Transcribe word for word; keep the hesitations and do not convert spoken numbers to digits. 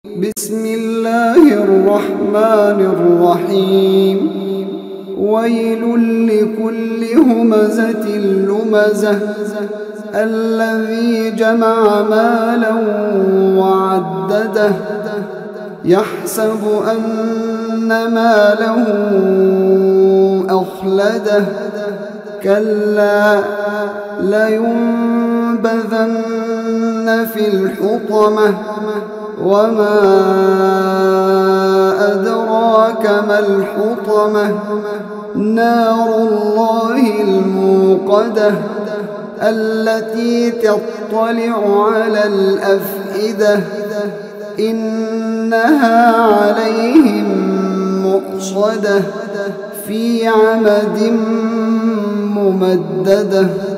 بسم الله الرحمن الرحيم. ويل لكل همزة لمزة الذي جمع مالا وعدده يحسب أن ماله أخلده كلا لينبذن في الحطمة وما أدراك ما الحطمة نار الله الموقدة التي تطلع على الأفئدة إنها عليهم مؤصدة في عمد ممددة.